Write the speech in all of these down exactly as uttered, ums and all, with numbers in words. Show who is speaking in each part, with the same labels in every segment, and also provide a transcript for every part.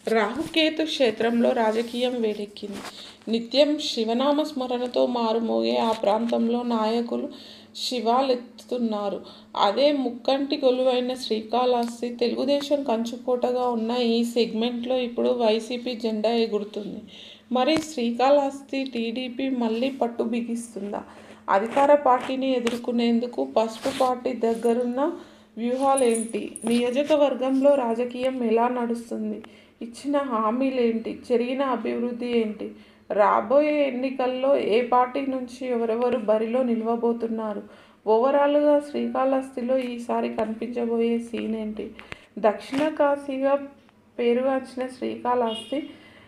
Speaker 1: రాహుకేతు క్షేత్రంలో రాజకీయం వేడెక్కింది. నిత్యం శివనామ స్మరణతో మారుమోగే ఆ ప్రాంతంలో నాయకులు శివాలెత్తుతున్నారు. అదే ముక్కంటి కొలువైన శ్రీకాళహస్తి తెలుగుదేశం కంచుకోటగా ఉన్న ఈ సెగ్మెంట్లో ఇప్పుడు వైసీపీ జెండా ఎగురుతుంది. మరి శ్రీకాళహస్తి టీడీపీ మళ్లీ పట్టు బిగిస్తుందా? అధికార పార్టీని ఎదుర్కొనేందుకు పసుపు పార్టీ దగ్గరున్న వ్యూహాలేంటి? నియోజకవర్గంలో రాజకీయం ఎలా నడుస్తుంది? ఇచ్చిన హామీలేంటి? జరిగిన అభివృద్ధి ఏంటి? రాబోయే ఎన్నికల్లో ఏ పార్టీ నుంచి ఎవరెవరు బరిలో నిలవబోతున్నారు? ఓవరాల్గా శ్రీకాళహస్తిలో ఈసారి కనిపించబోయే సీన్ ఏంటి? దక్షిణ కాశీగా పేరుగాంచిన శ్రీకాళహస్తి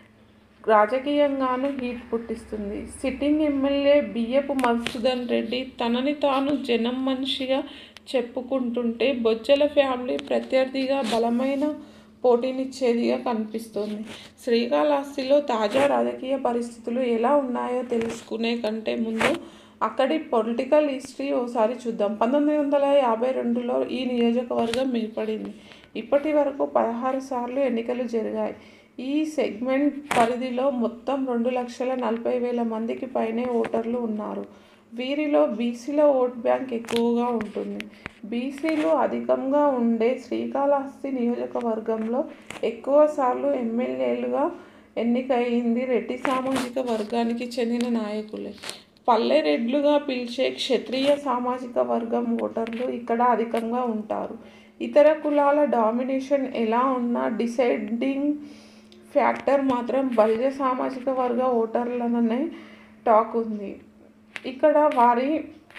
Speaker 1: రాజకీయంగానూ హీట్ పుట్టిస్తుంది. సిట్టింగ్ ఎమ్మెల్యే బియ్యపు మధుసూదన్ రెడ్డి తనని తాను జనం మనిషిగా చెప్పుకుంటుంటే బొజ్జల ఫ్యామిలీ ప్రత్యర్థిగా బలమైన పోటీనిచ్చేదిగా కనిపిస్తోంది. శ్రీకాళహస్తిలో తాజా రాజకీయ పరిస్థితులు ఎలా ఉన్నాయో తెలుసుకునే కంటే ముందు అక్కడి పొలిటికల్ హిస్టరీ ఓసారి చూద్దాం. పంతొమ్మిది వందల యాభై రెండులో ఈ నియోజకవర్గం ఏర్పడింది. ఇప్పటి వరకు పదహారు సార్లు ఎన్నికలు జరిగాయి. ఈ సెగ్మెంట్ పరిధిలో మొత్తం రెండు లక్షల నలభై వేల మందికి పైనే ఓటర్లు ఉన్నారు. వీరిలో బీసీల ఓట్ బ్యాంక్ ఎక్కువగా ఉంటుంది. బీసీలు అధికంగా ఉండే శ్రీకాళహస్తి నియోజకవర్గంలో ఎక్కువ సార్లు ఎమ్మెల్యేలుగా ఎన్నికయింది రెడ్డి సామాజిక వర్గానికి చెందిన నాయకులే. పల్లెరెడ్లుగా పిలిచే క్షత్రియ సామాజిక వర్గం ఓటర్లు ఇక్కడ అధికంగా ఉంటారు. ఇతర కులాల డామినేషన్ ఎలా ఉన్నా డిసైడింగ్ ఫ్యాక్టర్ మాత్రం బలిజ సామాజిక వర్గ ఓటర్లననే టాక్ ఉంది. ఇక్కడ వారి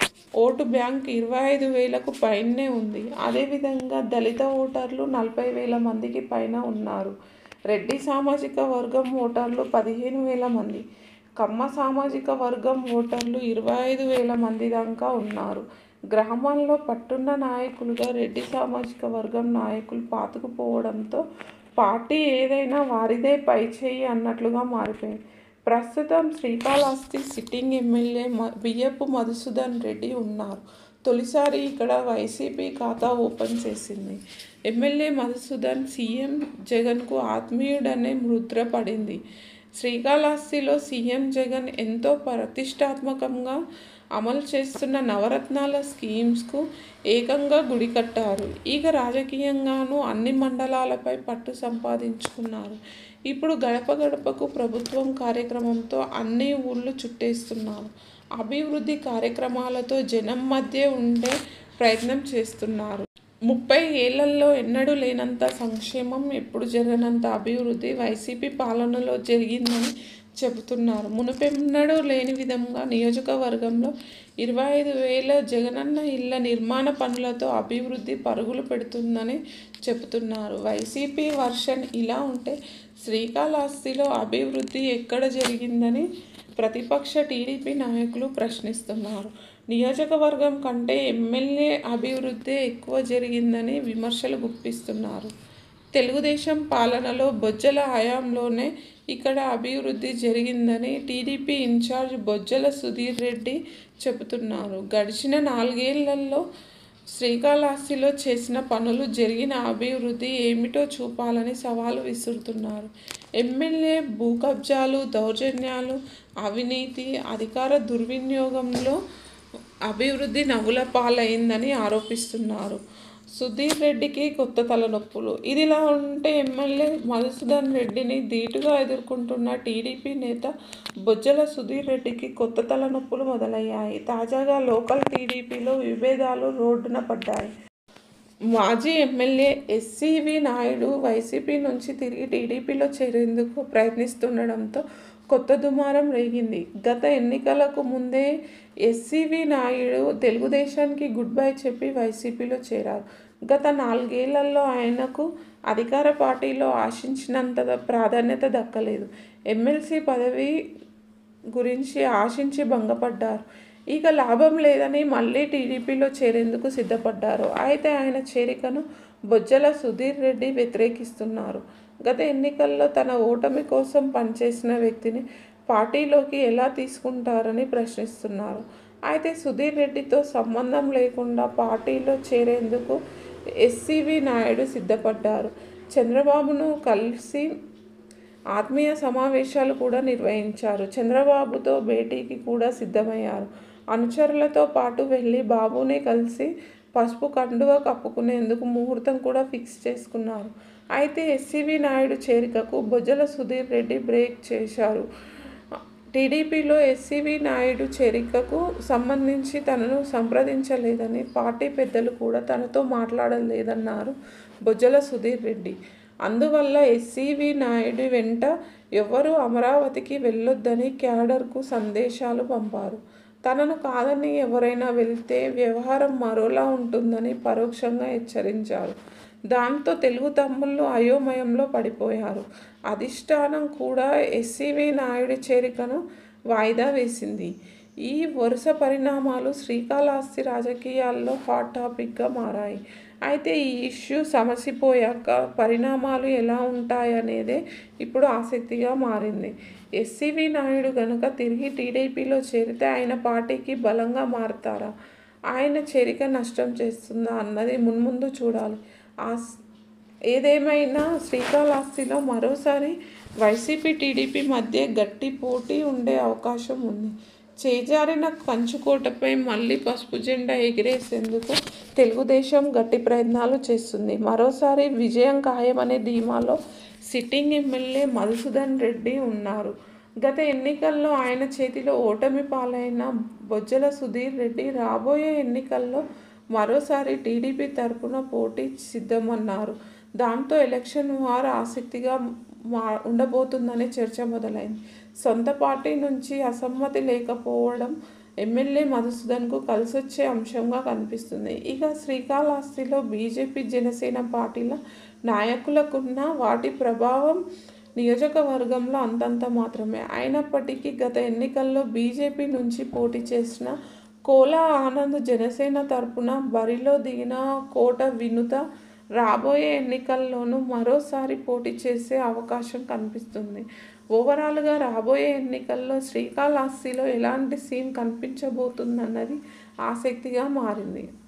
Speaker 1: ఓటు బ్యాంక్ ఇరవై ఐదు వేలకు పైనే ఉంది. అదేవిధంగా దళిత ఓటర్లు నలభై వేల మందికి పైన ఉన్నారు. రెడ్డి సామాజిక వర్గం ఓటర్లు పదిహేను వేల మంది, కమ్మ సామాజిక వర్గం ఓటర్లు ఇరవై ఐదు వేల మంది దాకా ఉన్నారు. గ్రామాల్లో పట్టున్న నాయకులుగా రెడ్డి సామాజిక వర్గం నాయకులు పాతుకుపోవడంతో పార్టీ ఏదైనా వారిదే పైచేయి అన్నట్లుగా మారిపోయింది. ప్రస్తుతం శ్రీకాళహస్తి సిట్టింగ్ ఎమ్మెల్యే బియ్యపు మధుసూదన్ రెడ్డి ఉన్నారు. తొలిసారి ఇక్కడ వైసీపీ ఖాతా ఓపెన్ చేసింది. ఎమ్మెల్యే మధుసూదన్ సీఎం జగన్కు ఆత్మీయుడనే ముద్ర పడింది. శ్రీకాళహస్తిలో సీఎం జగన్ ఎంతో ప్రతిష్టాత్మకంగా అమలు చేస్తున్న నవరత్నాల స్కీమ్స్కు ఏకంగా గుడి కట్టారు. ఇక రాజకీయంగానూ అన్ని మండలాలపై పట్టు సంపాదించుకున్నారు. ఇప్పుడు గడప గడపకు ప్రభుత్వం కార్యక్రమంతో అన్ని ఊళ్ళు చుట్టేస్తున్నారు. అభివృద్ధి కార్యక్రమాలతో జనం మధ్య ఉండే ప్రయత్నం చేస్తున్నారు. ముప్పై ఏళ్లలో ఎన్నడూ లేనంత సంక్షేమం, ఎప్పుడు జరగనంత అభివృద్ధి వైసీపీ పాలనలో జరిగిందని చెబుతున్నారు. మునుపెన్నడూ లేని విధంగా నియోజకవర్గంలో ఇరవై ఐదు వేల జగనన్న ఇళ్ల నిర్మాణ పనులతో అభివృద్ధి పరుగులు పెడుతుందని చెబుతున్నారు. వైసీపీ వర్షన్ ఇలా ఉంటే శ్రీకాళహస్తిలో అభివృద్ధి ఎక్కడ జరిగిందని ప్రతిపక్ష టీడీపీ నాయకులు ప్రశ్నిస్తున్నారు. నియోజకవర్గం కంటే ఎమ్మెల్యే అభివృద్ధే ఎక్కువ జరిగిందని విమర్శలు గుప్పిస్తున్నారు. తెలుగుదేశం పాలనలో బొజ్జల హయాంలోనే ఇక్కడ అభివృద్ధి జరిగిందని టీడీపీ ఇన్ఛార్జ్ బొజ్జల సుధీర్ రెడ్డి చెబుతున్నారు. గడిచిన నాలుగేళ్లలో శ్రీకాళహస్తిలో చేసిన పనులు, జరిగిన అభివృద్ధి ఏమిటో చూపాలని సవాలు విసురుతున్నారు. ఎమ్మెల్యే భూ కబ్జాలు, దౌర్జన్యాలు, అవినీతి, అధికార దుర్వినియోగంలో అభివృద్ధి నవ్వుల పాలైందని ఆరోపిస్తున్నారు. సుధీర్ రెడ్డికి కొత్త తలనొప్పులు. ఇదిలా ఉంటే ఎమ్మెల్యే మధుసూదన్ రెడ్డిని ధీటుగా ఎదుర్కొంటున్న టీడీపీ నేత బొజ్జల సుధీర్ రెడ్డికి కొత్త తలనొప్పులు మొదలయ్యాయి. తాజాగా లోకల్ టీడీపీలో విభేదాలు రోడ్డున పడ్డాయి. మాజీ ఎమ్మెల్యే ఎస్సీవీ నాయుడు వైసీపీ నుంచి తిరిగి టీడీపీలో చేరేందుకు ప్రయత్నిస్తుండడంతో కొత్త దుమారం రేగింది. గత ఎన్నికలకు ముందే ఎస్సీవీ నాయుడు తెలుగుదేశానికి గుడ్ బై చెప్పి వైసీపీలో చేరారు. గత నాలుగేళ్లలో ఆయనకు అధికార పార్టీలో ఆశించినంత ప్రాధాన్యత దక్కలేదు. ఎమ్మెల్సీ పదవి గురించి ఆశించి భంగపడ్డారు. ఇక లాభం లేదని మళ్లీ టీడీపీలో చేరేందుకు సిద్ధపడ్డారు. అయితే ఆయన చేరికను బొజ్జల సుధీర్ రెడ్డి వ్యతిరేకిస్తున్నారు. గత ఎన్నికల్లో తన ఓటమి కోసం పనిచేసిన వ్యక్తిని పార్టీలోకి ఎలా తీసుకుంటారని ప్రశ్నిస్తున్నారు. అయితే సుధీర్ రెడ్డితో సంబంధం లేకుండా పార్టీలో చేరేందుకు ఎస్సీవీ నాయుడు సిద్ధపడ్డారు. చంద్రబాబును కలిసి ఆత్మీయ సమావేశాలు కూడా నిర్వహించారు. చంద్రబాబుతో భేటీకి కూడా సిద్ధమయ్యారు. అనుచరులతో పాటు వెళ్ళి బాబునే కలిసి పసుపు కండువా కప్పుకునేందుకు ముహూర్తం కూడా ఫిక్స్ చేసుకున్నారు. అయితే ఎస్సీవీ నాయుడు చేరికకు బొజ్జల సుధీర్ రెడ్డి బ్రేక్ చేశారు. టీడీపీలో ఎస్సీవీ నాయుడు చేరికకు సంబంధించి తనను సంప్రదించలేదని, పార్టీ పెద్దలు కూడా తనతో మాట్లాడలేదన్నారు బొజ్జల సుధీర్ రెడ్డి. అందువల్ల ఎస్సీవీ నాయుడు వెంట ఎవరూ అమరావతికి వెళ్ళొద్దని క్యాడర్కు సందేశాలు పంపారు. తనను కాదని ఎవరైనా వెళ్తే వ్యవహారం మరోలా ఉంటుందని పరోక్షంగా హెచ్చరించారు. దాంతో తెలుగు తమ్ముళ్ళు అయోమయంలో పడిపోయారు. అధిష్టానం కూడా ఎస్సీవీ నాయుడు చేరికను వాయిదా వేసింది. ఈ వరుస పరిణామాలు శ్రీకాళహస్తి రాజకీయాల్లో హాట్ టాపిక్గా మారాయి. అయితే ఈ ఇష్యూ సమసిపోయాక పరిణామాలు ఎలా ఉంటాయనేదే ఇప్పుడు ఆసక్తిగా మారింది. ఎస్సీవీ నాయుడు గనుక తిరిగి టీడీపీలో చేరితే ఆయన పార్టీకి బలంగా మారతారా, ఆయన చేరిక నష్టం చేస్తుందా అన్నది మున్ముందు చూడాలి. ఆ ఏదేమైనా శ్రీకాళహస్తిలో మరోసారి వైసీపీ టీడీపీ మధ్య గట్టి పోటీ ఉండే అవకాశం ఉంది. చేజారిన కంచుకోటపై మళ్లీ పసుపు జెండా ఎగిరేసేందుకు తెలుగుదేశం గట్టి ప్రయత్నాలు చేస్తుంది. మరోసారి విజయం ఖాయమనే ధీమాలో సిట్టింగ్ ఎమ్మెల్యే మధుసూదన్ రెడ్డి ఉన్నారు. గత ఎన్నికల్లో ఆయన చేతిలో ఓటమి పాలైన బొజ్జల సుధీర్ రెడ్డి రాబోయే ఎన్నికల్లో మరోసారి టీడీపీ తరపున పోటీ సిద్ధమన్నారు. దాంతో ఎలక్షన్ వార్ ఆసక్తిగా మా ఉండబోతుందనే చర్చ మొదలైంది. సొంత పార్టీ నుంచి అసమ్మతి లేకపోవడం ఎమ్మెల్యే మధుసూదన్కు కలిసొచ్చే అంశంగా కనిపిస్తుంది. ఇక శ్రీకాళహస్తిలో బీజేపీ జనసేన పార్టీల నాయకులకున్న వాటి ప్రభావం నియోజకవర్గంలో అంతంత మాత్రమే. అయినప్పటికీ గత ఎన్నికల్లో బీజేపీ నుంచి పోటీ చేసిన కోలా ఆనంద్ జనసేన తరపున బరిలో దిగిన కోట వినుత రాబోయే ఎన్నికల్లోనూ మరోసారి పోటీ చేసే అవకాశం కనిపిస్తుంది. ఓవరాల్గా రాబోయే ఎన్నికల్లో శ్రీకాళహస్తిలో ఎలాంటి సీన్ కనిపించబోతుందన్నది ఆసక్తిగా మారింది.